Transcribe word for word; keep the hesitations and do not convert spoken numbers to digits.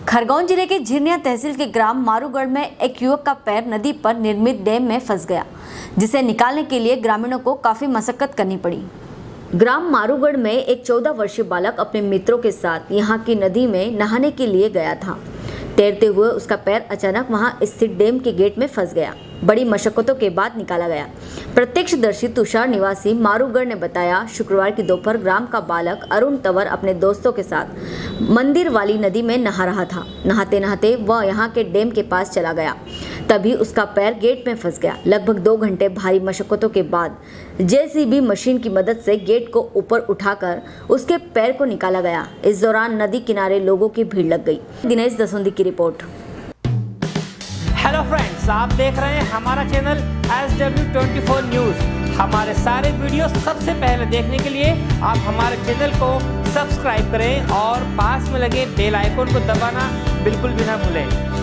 खरगोन जिले के झिरनिया तहसील के ग्राम मारूगढ़ में एक युवक का पैर नदी पर निर्मित डैम में फंस गया, जिसे निकालने के लिए ग्रामीणों को काफी मशक्कत करनी पड़ी। ग्राम मारूगढ़ में एक चौदह वर्षीय बालक अपने मित्रों के साथ यहां की नदी में नहाने के लिए गया था। तैरते हुए उसका पैर अचानक वहां स्थित डैम के गेट में फंस गया। बड़ी मशक्कतों के बाद निकाला गया। प्रत्यक्षदर्शी तुषार निवासी मारूगढ़ ने बताया, शुक्रवार की दोपहर ग्राम का बालक अरुण तंवर अपने दोस्तों के साथ मंदिर वाली नदी में नहा रहा था। नहाते नहाते वह यहां के डैम के पास चला गया, तभी उसका पैर गेट में फंस गया। लगभग दो घंटे भारी मशक्कतों के बाद जेसीबी मशीन की मदद से गेट को ऊपर उठाकर उसके पैर को निकाला गया। इस दौरान नदी किनारे लोगों की भीड़ लग गई। दिनेश दसोंदी की रिपोर्ट। हेलो फ्रेंड्स, आप देख रहे हैं हमारा channel S W twenty four news. हमारे सारे वीडियो सबसे पहले देखने के लिए आप हमारे चैनल को सब्सक्राइब करें और पास में लगे बेल आइकन को दबाना बिल्कुल भी ना भूलें।